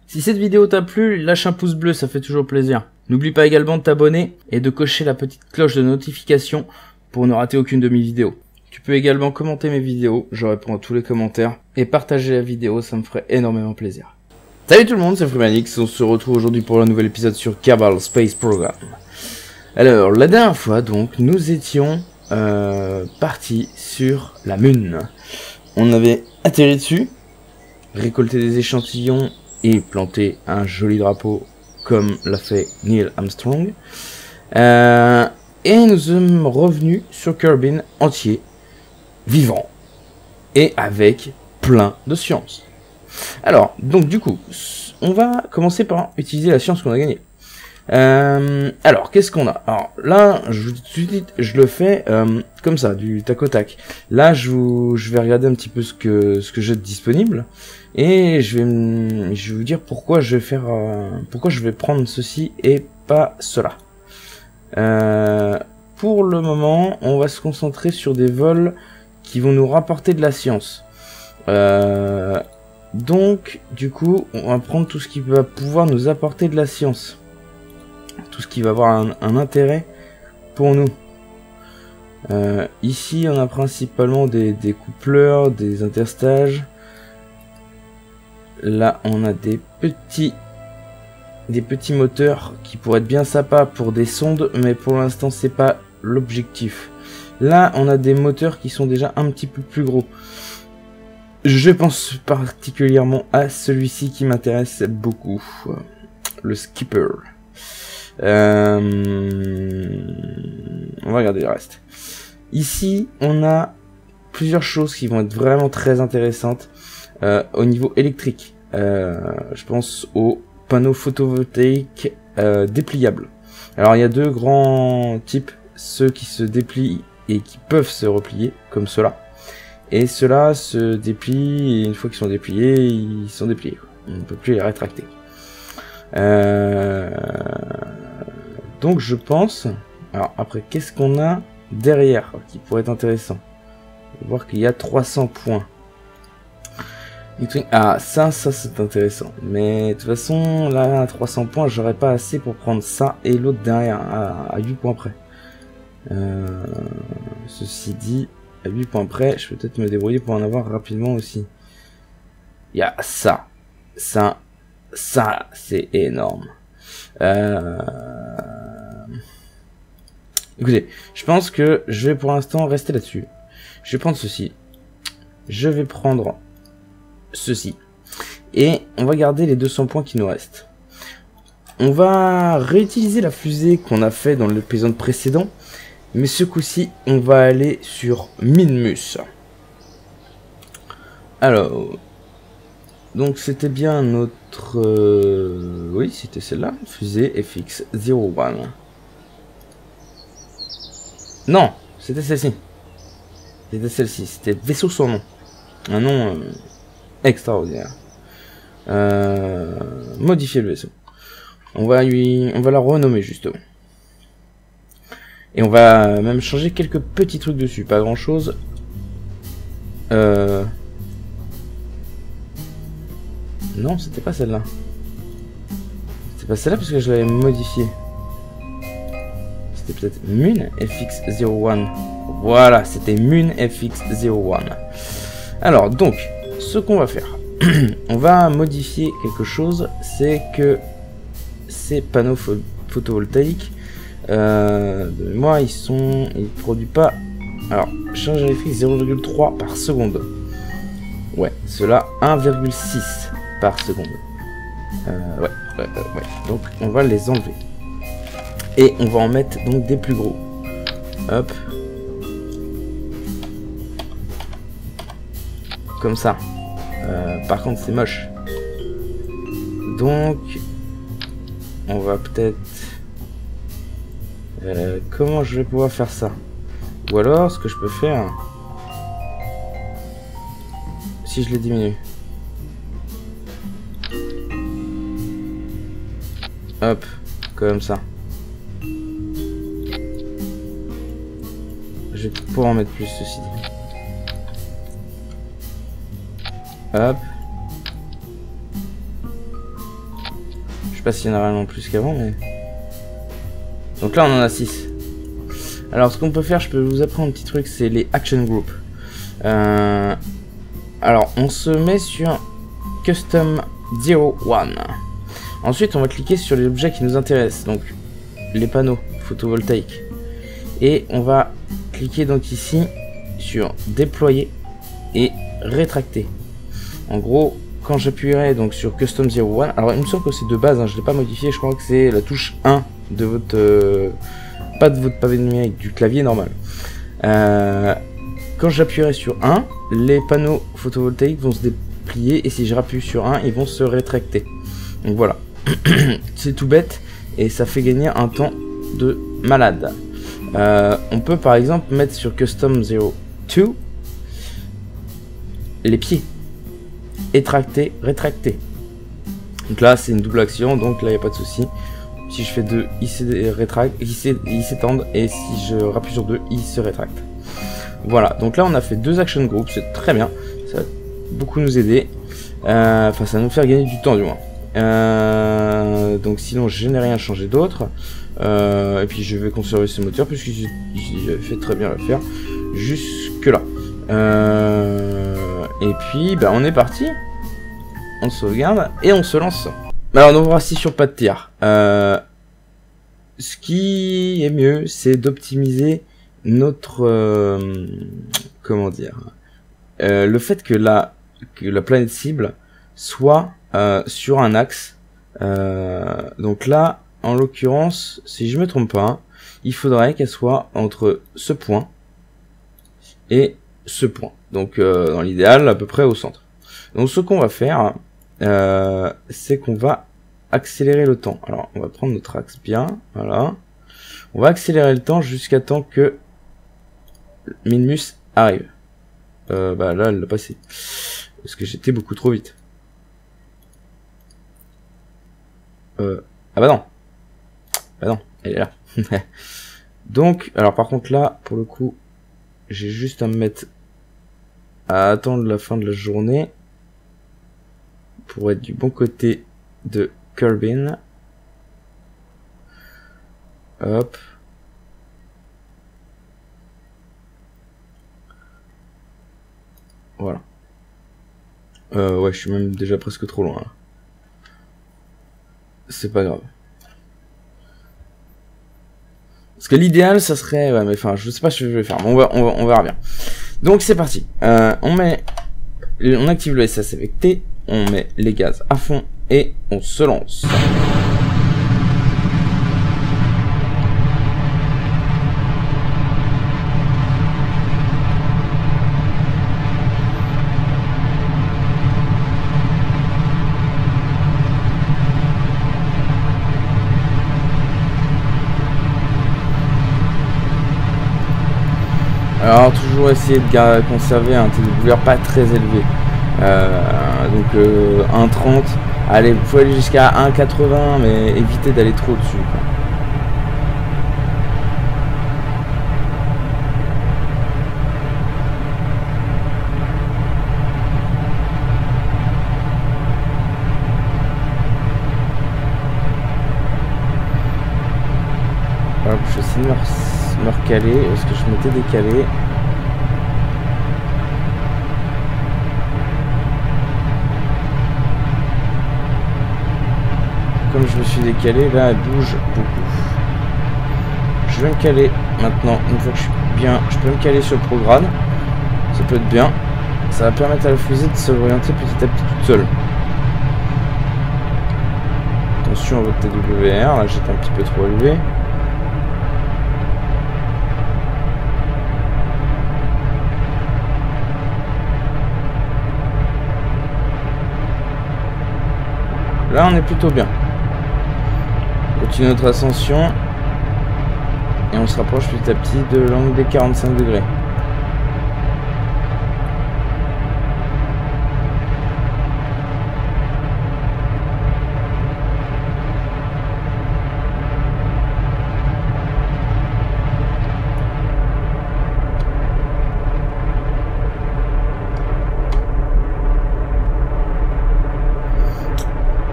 Si cette vidéo t'a plu, lâche un pouce bleu, ça fait toujours plaisir. N'oublie pas également de t'abonner et de cocher la petite cloche de notification pour ne rater aucune de mes vidéos. Tu peux également commenter mes vidéos, je réponds à tous les commentaires, et partager la vidéo, ça me ferait énormément plaisir. Salut tout le monde, c'est Freemanix, on se retrouve aujourd'hui pour un nouvel épisode sur Kerbal Space Program. Alors, la dernière fois, donc, nous étions partis sur la Lune. On avait atterri dessus, récolté des échantillons et planté un joli drapeau comme l'a fait Neil Armstrong. Et nous sommes revenus sur Kerbin entier, vivant et avec plein de science. Alors, donc du coup, on va commencer par utiliser la science qu'on a gagnée. Alors, qu'est-ce qu'on a? Alors là, je le fais comme ça, du tac au tac. Là, je vais regarder un petit peu ce que j'ai de disponible et je vais vous dire pourquoi je vais prendre ceci et pas cela. Pour le moment, on va se concentrer sur des vols qui vont nous rapporter de la science. Donc, du coup, on va prendre tout ce qui va pouvoir nous apporter de la science. Tout ce qui va avoir un intérêt pour nous. Ici, on a principalement des coupleurs, des interstages. Là, on a des petits moteurs qui pourraient être bien sympas pour des sondes, mais pour l'instant, c'est pas l'objectif. Là, on a des moteurs qui sont déjà un petit peu plus gros. Je pense particulièrement à celui-ci qui m'intéresse beaucoup, le Skipper. On va regarder le reste. Ici, on a plusieurs choses qui vont être vraiment très intéressantes au niveau électrique. Je pense aux panneaux photovoltaïques dépliables. Alors, il y a deux grands types, ceux qui se déplient et qui peuvent se replier, comme ceux-là. Et ceux-là se déplient, et une fois qu'ils sont dépliés, ils sont dépliés. On ne peut plus les rétracter. Donc je pense... Alors après, qu'est-ce qu'on a derrière qui pourrait être intéressant? On va voir qu'il y a 300 points. Ah, ça c'est intéressant. Mais de toute façon, là, à 300 points, j'aurais pas assez pour prendre ça et l'autre derrière, à 8 points près. Ceci dit, à 8 points près, je peux peut-être me débrouiller pour en avoir rapidement aussi. Il y a ça. Ça, c'est énorme. Écoutez, je pense que je vais pour l'instant rester là-dessus. Je vais prendre ceci. Je vais prendre ceci. Et on va garder les 200 points qui nous restent. On va réutiliser la fusée qu'on a fait dans l'épisode précédent. Mais ce coup-ci, on va aller sur Minmus. Alors... Donc c'était bien notre... Oui, c'était celle-là, fusée FX-01. Non, c'était celle-ci. C'était celle-ci, c'était vaisseau sans nom. Un nom extraordinaire. Modifier le vaisseau. On va la renommer justement. Et on va même changer quelques petits trucs dessus, pas grand-chose. Non, c'était pas celle-là. C'était pas celle-là parce que je l'avais modifiée. C'était peut-être Mun FX-01. Voilà, c'était Mun FX-01. Alors, donc, ce qu'on va faire, on va modifier quelque chose, c'est que ces panneaux photovoltaïques, de mémoire, ils produisent pas... Alors, charge électrique 0,3 par seconde. Ouais, cela 1,6 par seconde. Ouais. Donc on va les enlever. Et on va en mettre donc des plus gros. Hop. Comme ça. Par contre c'est moche. Donc on va peut-être... comment je vais pouvoir faire ça? Ou alors ce que je peux faire... Si je les diminue. Hop, comme ça. Je vais pouvoir en mettre plus ceci dit. Hop. sais pas s'il y en a réellement plus qu'avant, mais... Donc là, on en a 6. Alors, ce qu'on peut faire, je peux vous apprendre un petit truc, c'est les action groups. Alors, on se met sur Custom 01. Ensuite, on va cliquer sur les objets qui nous intéressent, donc les panneaux photovoltaïques. Et on va cliquer donc ici sur déployer et rétracter. En gros, quand j'appuierai donc sur Custom 01, alors il me semble que c'est de base, hein, je ne l'ai pas modifié, je crois que c'est la touche 1 de votre... pas de votre pavé numérique, du clavier normal. Quand j'appuierai sur 1, les panneaux photovoltaïques vont se déplier et si je rappuie sur 1, ils vont se rétracter. Donc voilà, c'est tout bête et ça fait gagner un temps de malade. On peut par exemple mettre sur Custom 02 les pieds. Étracter, rétracter. Donc là c'est une double action, donc là il n'y a pas de souci. Si je fais 2, il s'étendent et si je rappuie sur 2, il se rétracte. Voilà, donc là on a fait 2 action groups, c'est très bien. Ça va beaucoup nous aider. Enfin ça va nous faire gagner du temps du moins. Donc sinon je n'ai rien changé d'autre. Et puis je vais conserver ce moteur puisque j'ai fait très bien l'affaire jusque là. Et puis bah, on est parti. On sauvegarde et on se lance. Alors nous voici sur pas de tir. Ce qui est mieux, c'est d'optimiser notre comment dire, le fait que la planète cible soit sur un axe. Donc là, en l'occurrence, si je me trompe pas, il faudrait qu'elle soit entre ce point et ce point. Donc dans l'idéal, à peu près au centre. Donc ce qu'on va faire, c'est qu'on va accélérer le temps. Alors on va prendre notre axe bien, voilà. On va accélérer le temps jusqu'à temps que Minmus arrive. Bah là elle l'a passé. Parce que j'étais beaucoup trop vite. Ah bah non. Bah non, elle est là. Donc, alors par contre là, pour le coup, j'ai juste à me mettre à attendre la fin de la journée pour être du bon côté de Kerbin. Hop. Voilà. Ouais, je suis même déjà presque trop loin là. C'est pas grave. Parce que l'idéal, ça serait... Ouais, mais enfin, je sais pas ce que je vais faire. Mais on verra bien. Donc, c'est parti. On active le SS avec T. On met les gaz à fond. Et on se lance. Alors toujours essayer de conserver un TWR pas très élevé, donc 1,30, allez vous pouvez aller jusqu'à 1,80 mais évitez d'aller trop dessus quoi. Voilà, je vais essayer de me recaler parce que je m'étais décalé. Comme je me suis décalé, là elle bouge beaucoup. Je vais me caler maintenant, une fois que je suis bien, je peux me caler sur le programme. Ça peut être bien. Ça va permettre à la fusée de s'orienter petit à petit toute seule. Attention à votre TWR, là j'étais un petit peu trop élevé. Là on est plutôt bien. On continue notre ascension. Et on se rapproche petit à petit de l'angle des 45 degrés.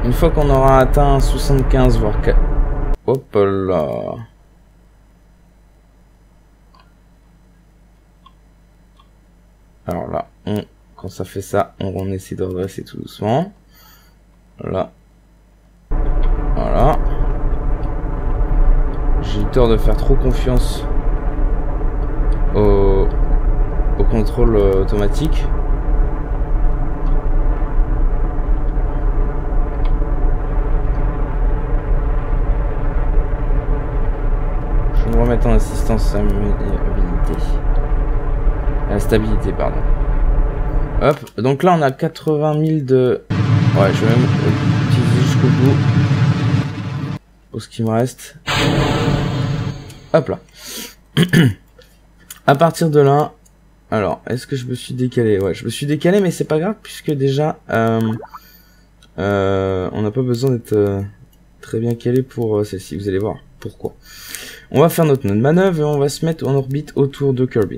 Une fois qu'on aura atteint 75 voire 4... Hop là. Alors là, quand ça fait ça, on essaie de redresser tout doucement. Là. Voilà. J'ai eu tort de faire trop confiance au contrôle automatique. Je vais me remettre en assistance à stabilité, pardon. Hop, donc là on a 80 000 de... Ouais, je vais même utiliser jusqu'au bout. Pour ce qui me reste. Hop là. À partir de là... Alors, est-ce que je me suis décalé? Ouais, je me suis décalé, mais c'est pas grave, puisque déjà... on n'a pas besoin d'être très bien calé pour celle-ci, vous allez voir pourquoi. On va faire notre nœud de manœuvre et on va se mettre en orbite autour de Kerbin.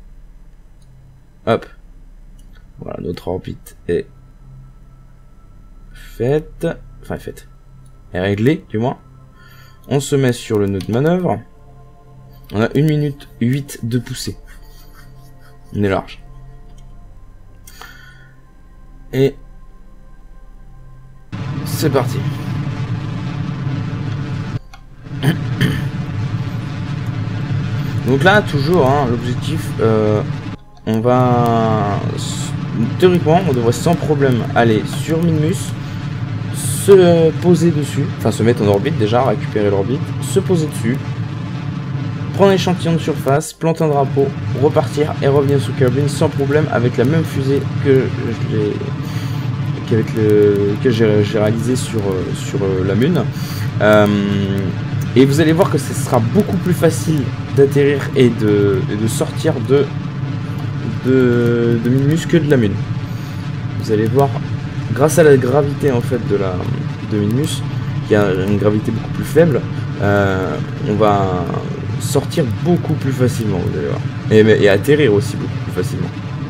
Hop. Voilà, notre orbite est faite. Enfin, faite. Est réglée, du moins. On se met sur le nœud de manœuvre. On a 1 minute 8 de poussée. On est large. Et c'est parti. Donc là, toujours, hein, l'objectif, on va... Théoriquement, on devrait sans problème aller sur Minmus, se poser dessus, enfin se mettre en orbite déjà, récupérer l'orbite, se poser dessus, prendre un échantillon de surface, planter un drapeau, repartir et revenir sous Kerbin sans problème avec la même fusée que j'ai réalisé sur la Lune. Et vous allez voir que ce sera beaucoup plus facile d'atterrir et de sortir de Minmus que de la Lune. Vous allez voir, grâce à la gravité en fait de Minmus, qui a une gravité beaucoup plus faible, on va sortir beaucoup plus facilement, vous allez voir. Et atterrir aussi beaucoup plus facilement.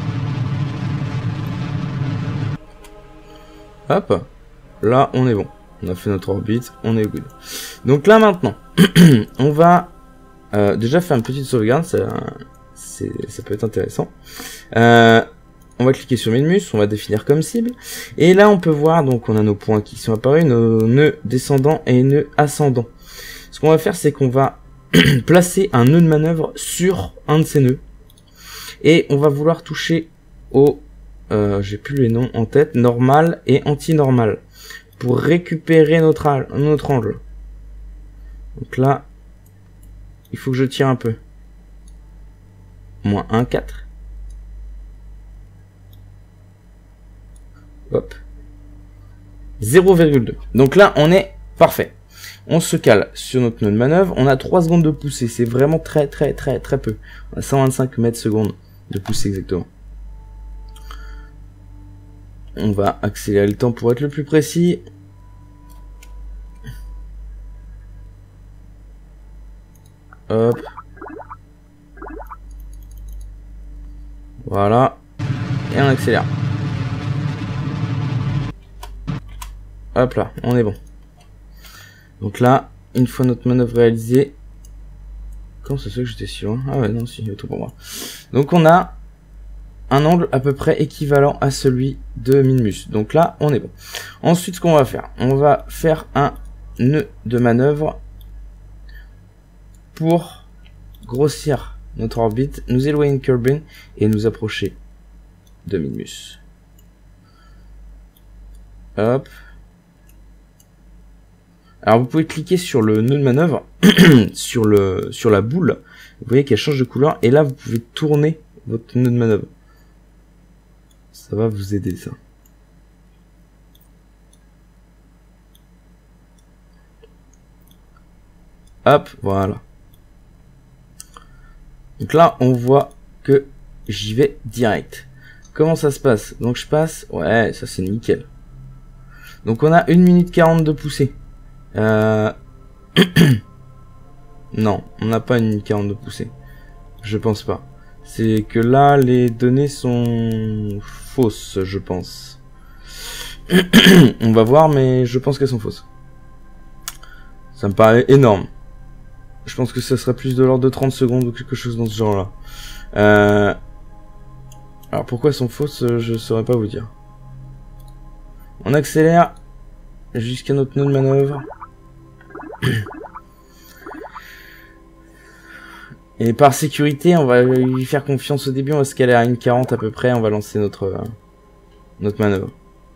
Hop, là on est bon. On a fait notre orbite, on est good. Donc là maintenant, on va déjà faire une petite sauvegarde, ça peut être intéressant. On va cliquer sur Minmus, on va définir comme cible. Et là on peut voir, donc on a nos points qui sont apparus, nos nœuds descendants et nœuds ascendants. Ce qu'on va faire, c'est qu'on va placer un nœud de manœuvre sur un de ces nœuds. Et on va vouloir toucher au, j'ai plus les noms en tête, normal et anti-normal. Pour récupérer notre angle. Donc là, il faut que je tire un peu. Moins 1, 4. Hop. 0,2. Donc là, on est parfait. On se cale sur notre nœud de manœuvre. On a 3 secondes de poussée. C'est vraiment très peu. On a 125 mètres secondes de poussée exactement. On va accélérer le temps pour être le plus précis. Hop. Voilà. Et on accélère. Hop là, on est bon. Donc là, une fois notre manœuvre réalisée... Comment ça se fait que j'étais si loin? Ah ouais, non, si, tout pour moi. Donc on a un angle à peu près équivalent à celui de Minmus. Donc là, on est bon. Ensuite, ce qu'on va faire, on va faire un nœud de manœuvre pour grossir notre orbite, nous éloigner de Kerbin et nous approcher de Minmus. Hop. Alors vous pouvez cliquer sur le nœud de manœuvre, sur la boule. Vous voyez qu'elle change de couleur et là vous pouvez tourner votre nœud de manœuvre. Ça va vous aider ça. Hop, voilà. Donc là, on voit que j'y vais direct. Comment ça se passe? Donc je passe... Ouais, ça c'est nickel. Donc on a 1 minute 40 de poussée. Non, on n'a pas 1 minute 40 de poussée. Je pense pas. C'est que là, les données sont fausses, je pense. On va voir, mais je pense qu'elles sont fausses. Ça me paraît énorme. Je pense que ça serait plus de l'ordre de 30 secondes ou quelque chose dans ce genre-là. Alors pourquoi elles sont fausses, je saurais pas vous dire. On accélère jusqu'à notre nœud de manœuvre. Et par sécurité, on va lui faire confiance au début, on va se caler à une 40 à peu près, on va lancer notre manœuvre.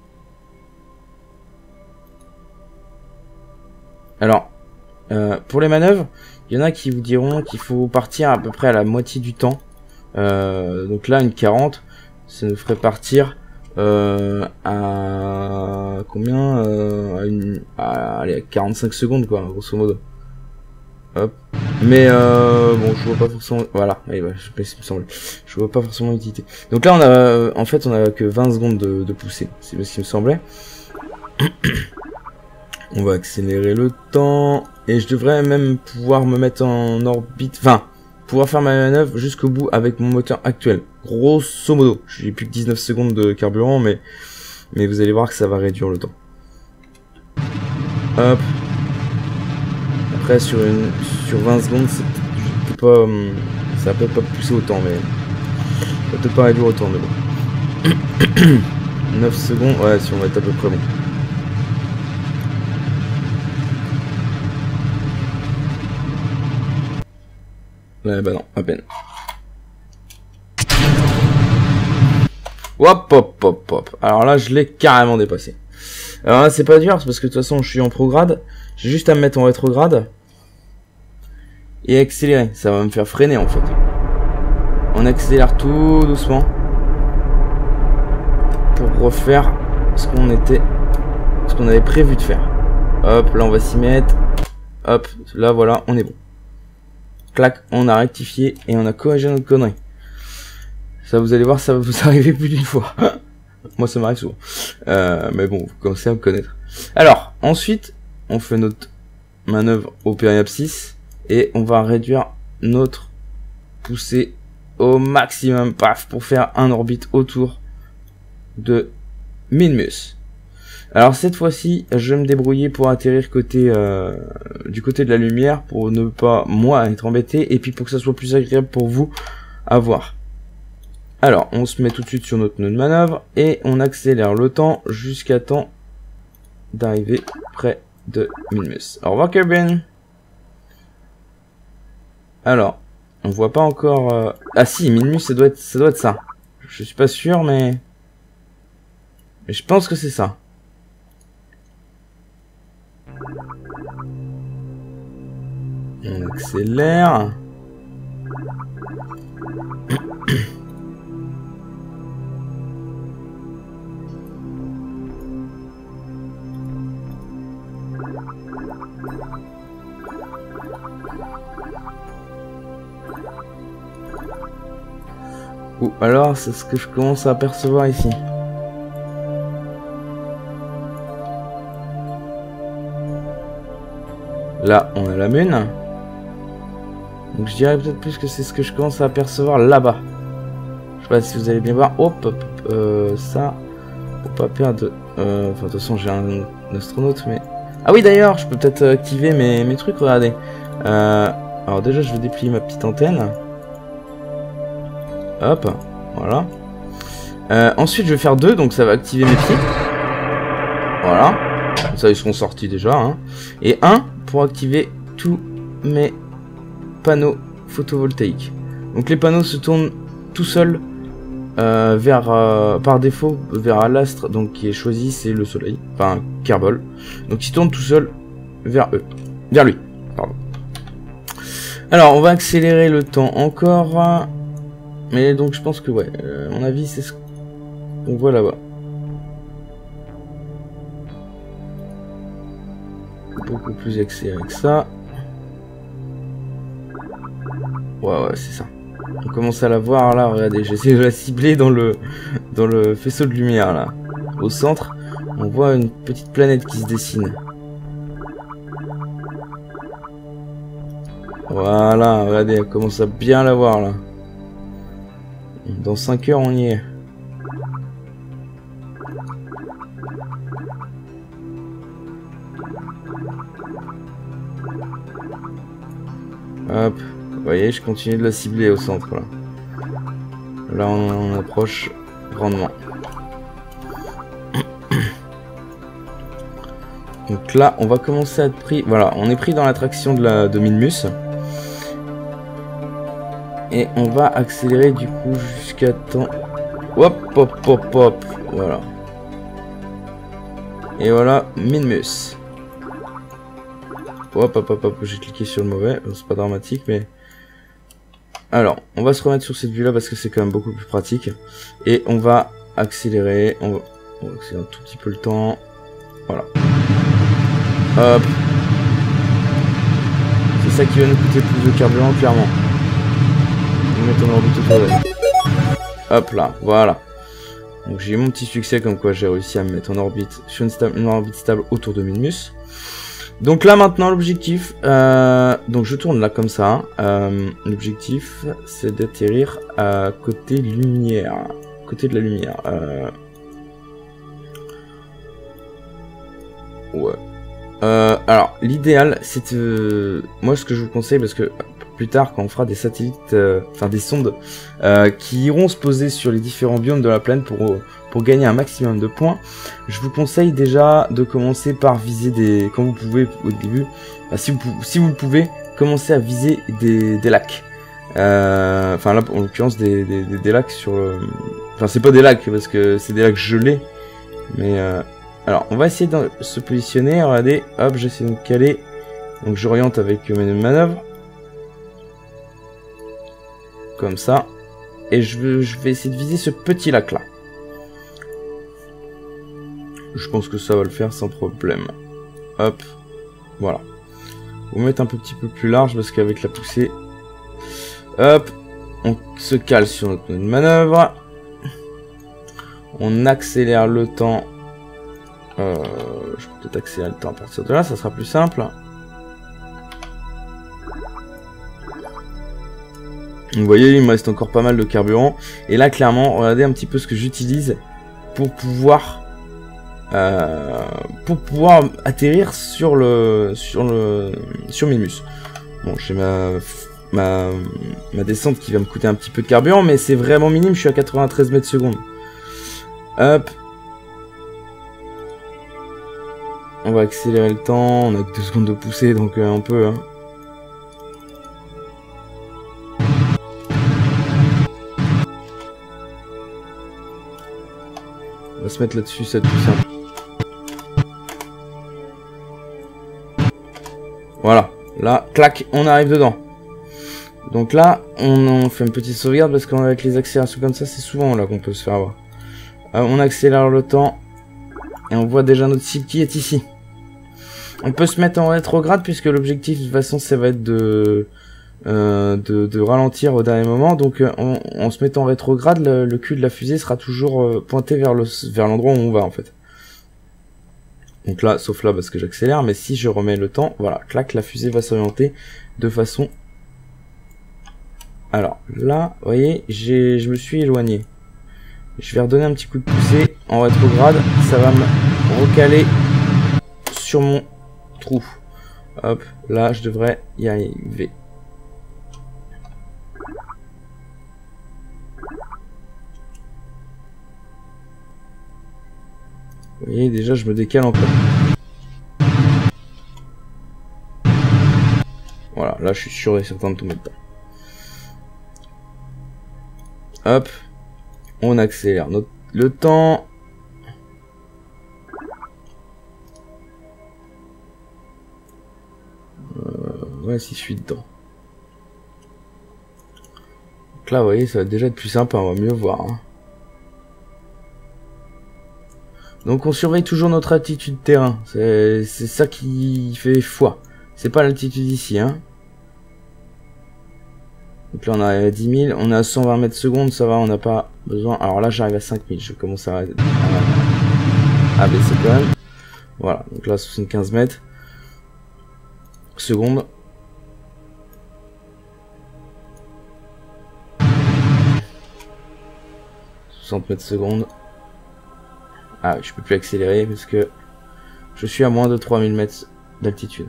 Alors, pour les manœuvres, il y en a qui vous diront qu'il faut partir à peu près à la moitié du temps. Donc là, une 40, ça nous ferait partir à combien allez, à 45 secondes quoi, grosso modo. Hop. Mais bon, je vois pas forcément. Voilà, allez, ouais, me semble. Je vois pas forcément l'utilité. Donc là, on a, en fait, on a que 20 secondes de poussée. C'est ce qui me semblait. On va accélérer le temps et je devrais même pouvoir me mettre en orbite. Enfin, pouvoir faire ma manœuvre jusqu'au bout avec mon moteur actuel. Grosso modo, j'ai plus que 19 secondes de carburant, mais vous allez voir que ça va réduire le temps. Hop. Après sur 20 secondes, c'est pas, ça va peut-être pas pousser autant, mais ça va peut-être pas réduire autant, mais bon. 9 secondes, ouais, si on va être à peu près bon. Ouais, bah non, à peine. Hop, hop, hop, hop. Alors là, je l'ai carrément dépassé. Alors là, c'est pas dur, parce que de toute façon, je suis en prograde. J'ai juste à me mettre en rétrograde. Et accélérer. Ça va me faire freiner, en fait. On accélère tout doucement. Pour refaire ce qu'on avait prévu de faire. Hop, là, on va s'y mettre. Hop, là, voilà, on est bon. Clac, on a rectifié et on a corrigé notre connerie. Ça, vous allez voir, ça va vous arriver plus d'une fois. Moi, ça m'arrive souvent. Mais bon, vous commencez à me connaître. Alors, ensuite, on fait notre manœuvre au périapsis et on va réduire notre poussée au maximum, paf, pour faire un orbite autour de Minmus. Alors cette fois-ci, je vais me débrouiller pour atterrir côté du côté de la lumière pour ne pas moi être embêté et puis pour que ça soit plus agréable pour vous à voir. Alors, on se met tout de suite sur notre nœud de manœuvre et on accélère le temps jusqu'à temps d'arriver près de Minmus. Au revoir Kerbin. Alors, on voit pas encore. Ah si, Minmus, ça doit être ça. Je suis pas sûr, mais je pense que c'est ça. On accélère. Ou alors c'est ce que je commence à apercevoir ici. Là, on a la Lune. Donc je dirais peut-être plus que c'est ce que je commence à apercevoir là-bas. Je sais pas si vous allez bien voir. Hop, hop, ça. Pour pas perdre... Enfin, de toute façon, j'ai un astronaute, mais... Ah oui, d'ailleurs, je peux peut-être activer mes trucs, regardez. Alors déjà, je vais déplier ma petite antenne. Hop, voilà. Ensuite, je vais faire 2, donc ça va activer mes pieds. Voilà. Comme ça, ils seront sortis déjà. Hein. Et 1 pour activer tous mes panneaux photovoltaïques. Donc les panneaux se tournent tout seuls par défaut vers l'astre donc qui est choisi, c'est le soleil, enfin Kerbal. Donc ils tournent tout seuls vers lui. Pardon. Alors on va accélérer le temps encore, mais donc je pense que ouais, à mon avis c'est ce qu'on voit là-bas. Beaucoup plus accéléré que ça. Ouais, c'est ça. On commence à la voir là, regardez, j'essaie de la cibler dans le faisceau de lumière là. Au centre, on voit une petite planète qui se dessine. Voilà, regardez, on commence à bien la voir là. Dans 5 heures, on y est. Hop, vous voyez, je continue de la cibler au centre là. Là on approche grandement. Donc là on va commencer à être pris. Voilà, on est pris dans l'attraction de Minmus. Et on va accélérer du coup jusqu'à temps. Hop hop hop hop. Voilà. Et voilà Minmus. Hop hop hop hop, j'ai cliqué sur le mauvais, c'est pas dramatique mais... Alors, on va se remettre sur cette vue là parce que c'est quand même beaucoup plus pratique. Et on va accélérer, on va accélérer un tout petit peu le temps. Voilà. Hop. C'est ça qui va nous coûter plus de carburant clairement. On va mettre en orbite autour d'elle. Hop là, voilà. Donc j'ai eu mon petit succès comme quoi j'ai réussi à me mettre en orbite sur une orbite stable autour de Minmus. Donc là maintenant l'objectif, donc je tourne là comme ça, l'objectif c'est d'atterrir à côté lumière, côté de la lumière, ouais. Alors l'idéal c'est moi ce que je vous conseille parce que plus tard quand on fera des satellites, enfin des sondes qui iront se poser sur les différents biomes de la planète pour gagner un maximum de points, je vous conseille déjà de commencer par viser des, quand vous pouvez au début, si vous le pouvez, commencer à viser des lacs. Enfin là en l'occurrence des lacs sur le... Enfin c'est pas des lacs parce que c'est des lacs gelés, mais alors on va essayer de se positionner, regardez, hop j'essaie de me caler, donc j'oriente avec mes manœuvres. Comme ça, et je vais essayer de viser ce petit lac là. Je pense que ça va le faire sans problème. Hop, voilà. On va mettre un petit peu plus large parce qu'avec la poussée, hop, on se cale sur notre manœuvre. On accélère le temps. Je peux peut-être accélérer le temps à partir de là, ça sera plus simple. Vous voyez, il me reste encore pas mal de carburant. Et là, clairement, regardez un petit peu ce que j'utilise pour pouvoir atterrir sur Minmus. Bon, j'ai ma descente qui va me coûter un petit peu de carburant, mais c'est vraiment minime. Je suis à 93 mètres secondes. Hop. On va accélérer le temps. On a que 2 secondes de poussée, donc on peut. Hein. On va se mettre là-dessus, ça va être plus simple. Voilà, là, clac, on arrive dedans. Donc là, on fait une petite sauvegarde parce qu'avec les accélérations comme ça, c'est souvent là qu'on peut se faire avoir. On accélère le temps et on voit déjà notre cible qui est ici. On peut se mettre en rétrograde puisque l'objectif de toute façon, ça va être de ralentir au dernier moment. Donc en se mettant en rétrograde, le cul de la fusée sera toujours pointé vers l'endroit où on va en fait. Donc là, sauf là parce que j'accélère, mais si je remets le temps, voilà, clac, la fusée va s'orienter de façon... Alors là, vous voyez, je me suis éloigné. Je vais redonner un petit coup de poussée en rétrograde, ça va me recaler sur mon trou. Hop, là je devrais y arriver. Vous voyez, déjà je me décale encore. Voilà, là je suis sûr et certain de tomber dedans. Hop, on accélère le temps. Ouais, si je suis dedans. Donc là, vous voyez, ça va déjà être plus sympa, on va mieux voir. Hein. Donc on surveille toujours notre altitude terrain. C'est ça qui fait foi. C'est pas l'altitude ici, hein. Donc là on arrive à 10 000, on est à 120 mètres secondes, ça va, on n'a pas besoin. Alors là j'arrive à 5000, je commence à baisser quand même. Voilà, donc là 75 mètres secondes. Mètres secondes. Ah, je peux plus accélérer parce que je suis à moins de 3000 mètres d'altitude.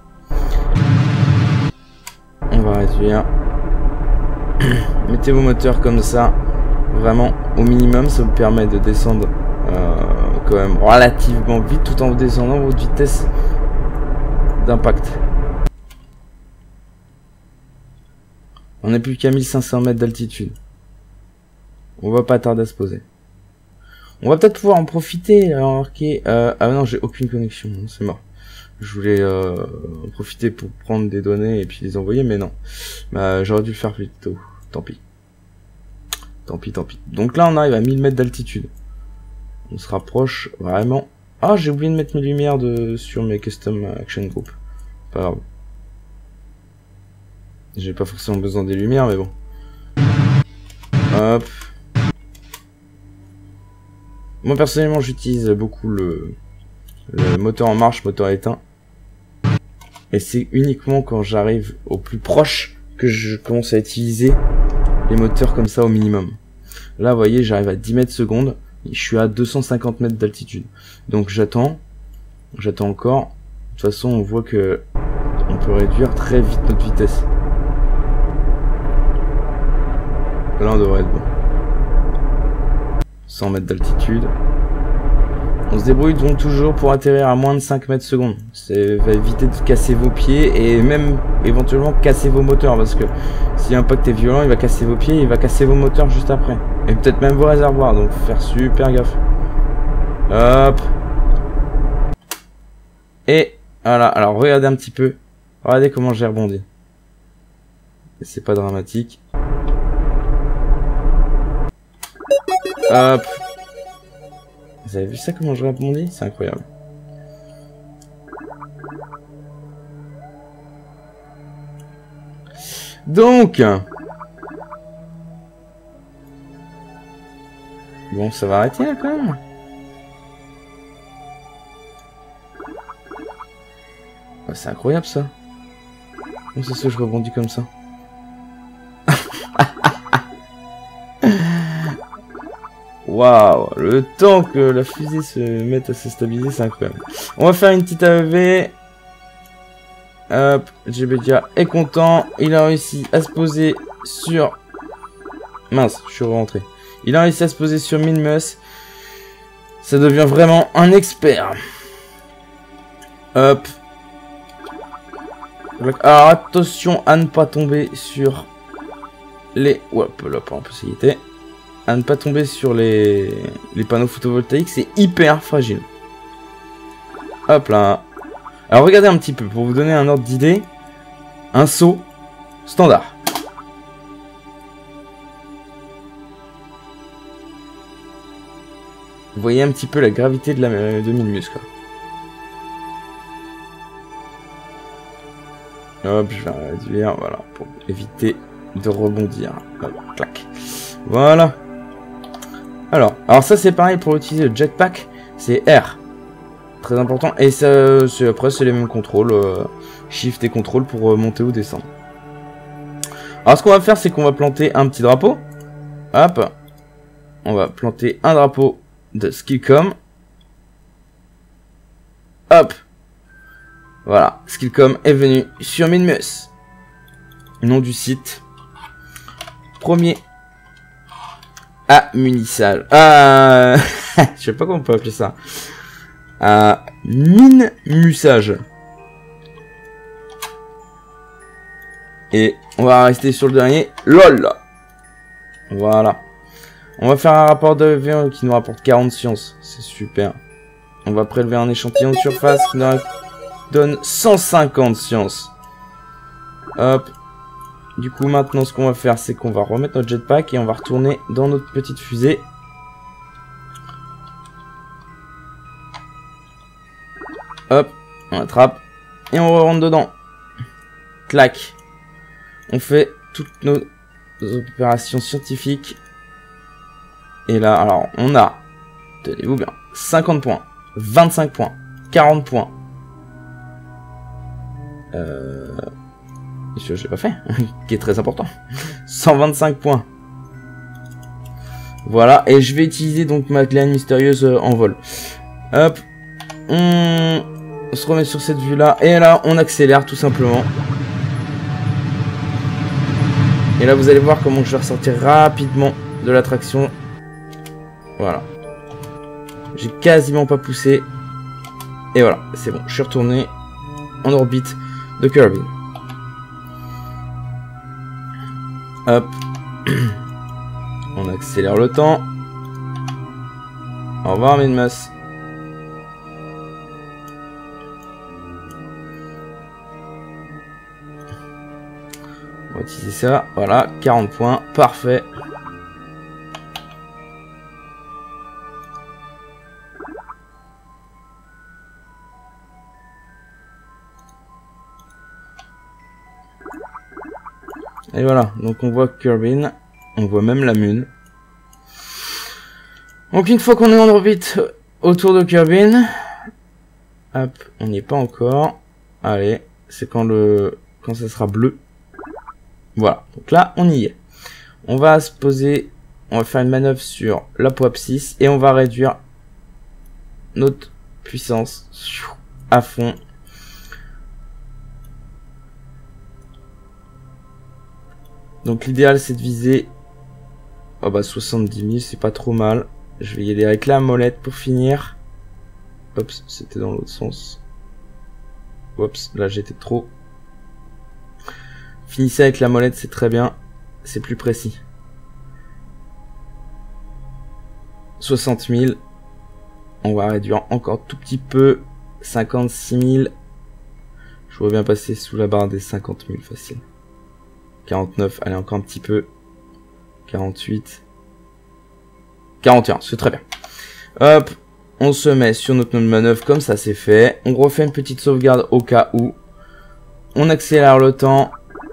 On va réduire. Mettez vos moteurs comme ça, vraiment au minimum, ça vous permet de descendre quand même relativement vite tout en descendant votre vitesse d'impact. On n'est plus qu'à 1500 mètres d'altitude. On va pas tarder à se poser. On va peut-être pouvoir en profiter. Alors, okay. Ah non, j'ai aucune connexion, c'est mort. Je voulais en profiter pour prendre des données et puis les envoyer, mais non. Bah, j'aurais dû le faire plus tôt. Tant pis. Tant pis, tant pis. Donc là, on arrive à 1000 mètres d'altitude. On se rapproche vraiment. Ah, j'ai oublié de mettre mes lumières sur mes custom action group. Pas grave. J'ai pas forcément besoin des lumières, mais bon. Hop. Moi, personnellement, j'utilise beaucoup le moteur en marche, moteur éteint. Et c'est uniquement quand j'arrive au plus proche que je commence à utiliser les moteurs comme ça au minimum. Là, vous voyez, j'arrive à 10 mètres secondes. Je suis à 250 mètres d'altitude. Donc j'attends. J'attends encore. De toute façon, on voit que on peut réduire très vite notre vitesse. Là, on devrait être bon. 100 mètres d'altitude. On se débrouille donc toujours pour atterrir à moins de 5 mètres secondes. Ça va éviter de casser vos pieds et même éventuellement casser vos moteurs. Parce que si l'impact est violent, il va casser vos pieds et il va casser vos moteurs juste après. Et peut-être même vos réservoirs. Donc faut faire super gaffe. Hop. Et voilà. Alors regardez un petit peu. Regardez comment j'ai rebondi. C'est pas dramatique. Hop. Vous avez vu ça, comment je rebondis? C'est incroyable. Donc. Bon, ça va arrêter là quand même. Oh, c'est incroyable ça. Comment c'est ça que je rebondis comme ça? Waouh, le temps que la fusée se mette à se stabiliser, c'est incroyable. On va faire une petite AEV. Hop, JBDia est content. Il a réussi à se poser sur... Mince, je suis rentré. Il a réussi à se poser sur Minmus. Ça devient vraiment un expert. Hop. Alors attention à ne pas tomber sur les... Hop, là, par exemple, ça y était. À ne pas tomber sur les panneaux photovoltaïques, c'est hyper fragile. Hop là. Alors regardez un petit peu, pour vous donner un ordre d'idée. Un saut standard. Vous voyez un petit peu la gravité de Minmus, quoi. Hop, je vais réduire, voilà, pour éviter de rebondir. Hop, clac. Voilà. Alors ça c'est pareil pour utiliser le jetpack, c'est R. Très important. Et ça, après c'est les mêmes contrôles, Shift et contrôle pour monter ou descendre. Alors ce qu'on va faire, c'est qu'on va planter un petit drapeau. Hop. On va planter un drapeau de Skillcom. Hop. Voilà, Skillcom est venu sur Minmus. Nom du site. Premier munissage. Je sais pas comment on peut appeler ça. Minmusage. Et on va rester sur le dernier. LOL. Voilà. On va faire un rapport d'AEV qui nous rapporte 40 sciences. C'est super. On va prélever un échantillon de surface qui nous donne 150 sciences. Hop. Du coup, maintenant, ce qu'on va faire, c'est qu'on va remettre notre jetpack et on va retourner dans notre petite fusée. Hop, on attrape et on rentre dedans. Clac. On fait toutes nos opérations scientifiques. Et là, alors, on a, tenez-vous bien, 50 points, 25 points, 40 points. J'ai pas fait, qui est très important. 125 points. Voilà, et je vais utiliser donc ma glane mystérieuse en vol. Hop. On On se remet sur cette vue là. Et là, on accélère tout simplement. Et là, vous allez voir comment je vais ressortir rapidement de l'attraction. Voilà. J'ai quasiment pas poussé. Et voilà, c'est bon. Je suis retourné en orbite de Kerbin. Hop. On accélère le temps. Au revoir, Minmas. On va utiliser ça. Voilà, 40 points. Parfait. Et voilà, donc on voit Kerbin, on voit même la Moon. Donc une fois qu'on est en orbite autour de Kerbin, hop, on n'y est pas encore. Allez, c'est quand ça sera bleu. Voilà, donc là on y est. On va se poser, on va faire une manœuvre sur l'apoapsis et on va réduire notre puissance à fond. Donc l'idéal c'est de viser 70 000, c'est pas trop mal. Je vais y aller avec la molette pour finir. Oups, c'était dans l'autre sens. Oups, là j'étais trop. Finissez avec la molette, c'est très bien. C'est plus précis. 60 000. On va réduire encore tout petit peu. 56 000. Je vois bien passer sous la barre des 50 000 facile. 49, allez encore un petit peu. 48. 41, c'est très bien. Hop, on se met sur notre manœuvre comme ça c'est fait. On refait une petite sauvegarde au cas où. On accélère le temps.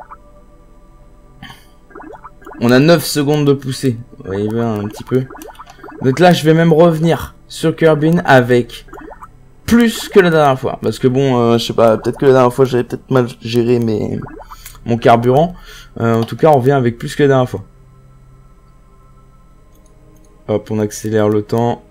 On a 9 secondes de poussée. Vous voyez un petit peu. Donc là, je vais même revenir sur Kerbin avec plus que la dernière fois. Parce que bon, je sais pas, peut-être que la dernière fois, j'avais peut-être mal géré mon carburant. En tout cas, on revient avec plus que la dernière fois. Hop, on accélère le temps.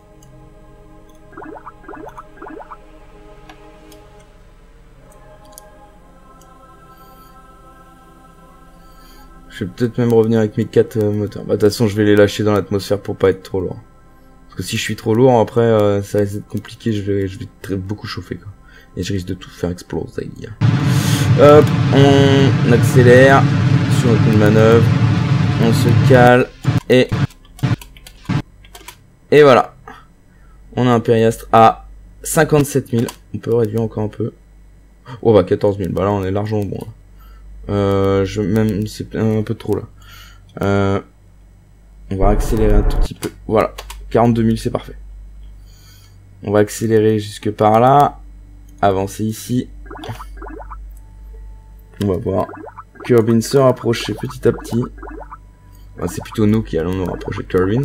Je vais peut-être même revenir avec mes 4 moteurs. Bah, de toute façon, je vais les lâcher dans l'atmosphère pour pas être trop lourd. Parce que si je suis trop lourd, après, ça risque d'être compliqué. Je vais beaucoup chauffer, quoi. Et je risque de tout faire exploser. Hop, on accélère sur notre manœuvre. On se cale. Et voilà. On a un périastre à 57 000. On peut réduire encore un peu. Oh bah 14 000. Bah là, on est largement bon. Là. Même c'est un peu trop là. On va accélérer un tout petit peu. Voilà, 42 000 c'est parfait. On va accélérer jusque par là. Avancer ici. On va voir. Kerbin se rapprocher petit à petit. Enfin, c'est plutôt nous qui allons nous rapprocher de Kerbin.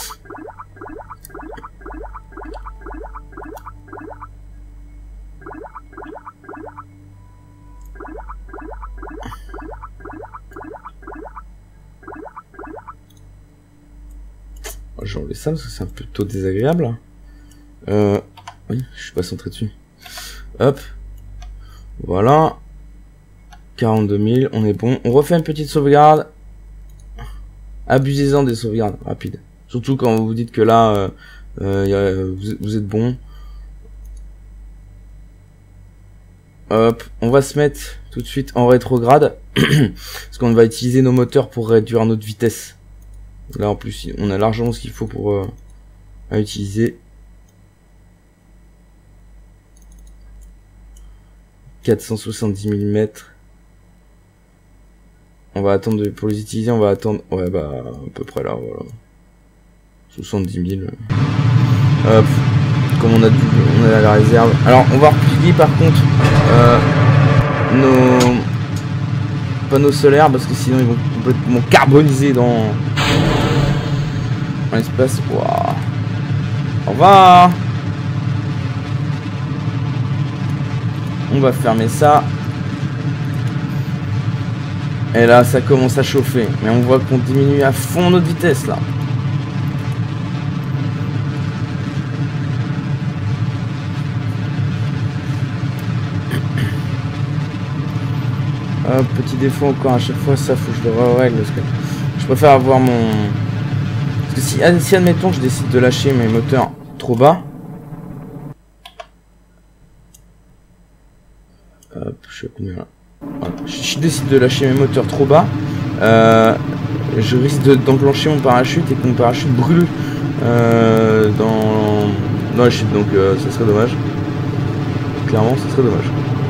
J'ai enlevé ça parce que c'est un peu plutôt désagréable. Oui, je suis pas centré dessus. Hop. Voilà. 42 000, on est bon. On refait une petite sauvegarde. Abusez-en des sauvegardes rapides. Surtout quand vous vous dites que là, vous êtes bon. Hop, on va se mettre tout de suite en rétrograde. Parce qu'on va utiliser nos moteurs pour réduire notre vitesse. Là en plus on a largement ce qu'il faut pour à utiliser. 470 mm. On va attendre pour les utiliser, on va attendre. Ouais bah à peu près là, voilà. 70 000. Hop. Comme on a la réserve. Alors on va replier par contre nos panneaux solaires parce que sinon ils vont complètement carboniser dans l'espace. Wow. Au revoir. On va fermer ça. Et là ça commence à chauffer. Mais on voit qu'on diminue à fond notre vitesse là. Petit défaut encore à chaque fois, ça faut que je le règle parce que je préfère avoir mon... Parce que si admettons je décide de lâcher mes moteurs trop bas, hop, je sais combien là. Voilà. Je décide de lâcher mes moteurs trop bas, je risque d'enclencher mon parachute et que mon parachute brûle dans la chute, donc ça serait dommage. Clairement, ça serait dommage.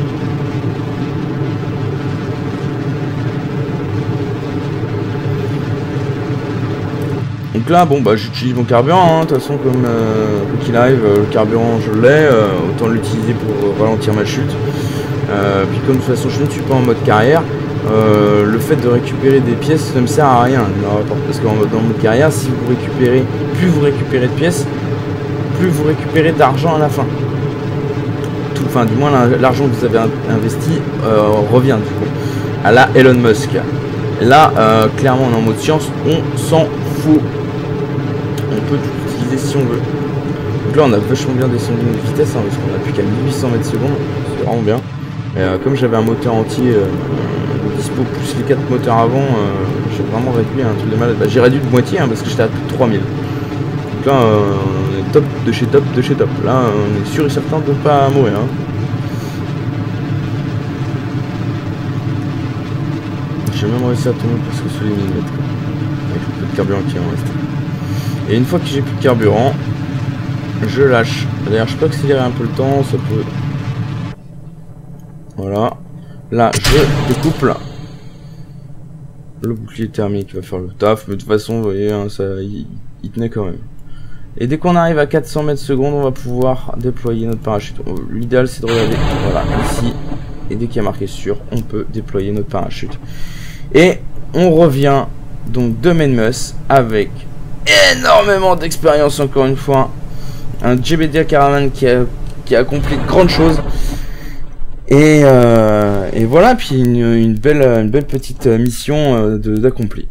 Donc là, bon bah j'utilise mon carburant, de toute façon comme qu'il arrive, le carburant je l'ai, autant l'utiliser pour ralentir ma chute. Puis comme de toute façon je ne suis pas en mode carrière, le fait de récupérer des pièces ne me sert à rien, parce qu'en mode carrière, si vous récupérez, plus vous récupérez de pièces, plus vous récupérez d'argent à la fin. Enfin du moins l'argent que vous avez investi revient du coup à la Elon Musk. Là clairement on est en mode science, on s'en fout. On peut tout utiliser si on veut. Donc là on a vachement bien descendu notre vitesse parce qu'on a plus qu'à 1800 mètres secondes, c'est vraiment bien. Et comme j'avais un moteur entier dispo plus les 4 moteurs avant, j'ai vraiment réduit un truc de malade. Bah, j'ai réduit de moitié parce que j'étais à plus de 3000. Donc là on est top de chez top de chez top. Là on est sûr et certain de ne pas mourir. J'ai même réussi à tomber presque sous les 1000 mètres avec le peu de carburant qui en reste. Et une fois que j'ai plus de carburant, je lâche. D'ailleurs je peux accélérer un peu le temps, ça peut... Voilà. Là je découple. Le bouclier thermique va faire le taf, mais de toute façon vous voyez, hein, ça, il tenait quand même. Et dès qu'on arrive à 400 mètres secondes, on va pouvoir déployer notre parachute. L'idéal c'est de regarder, voilà, ici. Et dès qu'il y a marqué sur, on peut déployer notre parachute. Et on revient donc de Menmus avec énormément d'expérience encore une fois. Un JBDA Caravan qui a accompli de grandes choses. Et voilà, puis une belle petite mission d'accompli.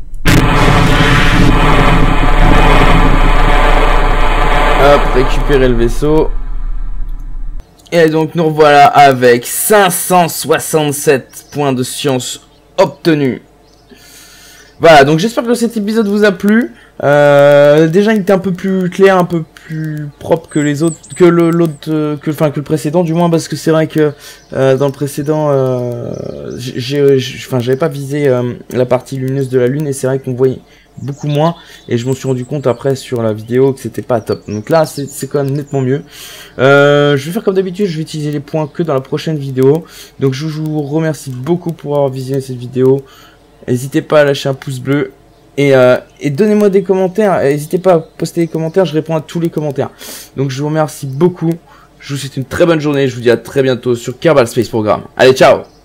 Hop, récupérer le vaisseau. Et donc nous revoilà avec 567 points de science obtenus. Voilà, donc j'espère que cet épisode vous a plu. Déjà il était un peu plus clair, un peu plus propre que les autres, que le précédent du moins, parce que c'est vrai que dans le précédent j'avais pas visé la partie lumineuse de la lune, et c'est vrai qu'on voyait beaucoup moins, et je m'en suis rendu compte après sur la vidéo que c'était pas top. Donc là c'est quand même nettement mieux. Je vais faire comme d'habitude, je vais utiliser les points que dans la prochaine vidéo. Donc je vous remercie beaucoup pour avoir visionné cette vidéo. N'hésitez pas à lâcher un pouce bleu et donnez-moi des commentaires. N'hésitez pas à poster des commentaires, je réponds à tous les commentaires. Donc je vous remercie beaucoup, je vous souhaite une très bonne journée, je vous dis à très bientôt sur Kerbal Space Program. Allez, ciao!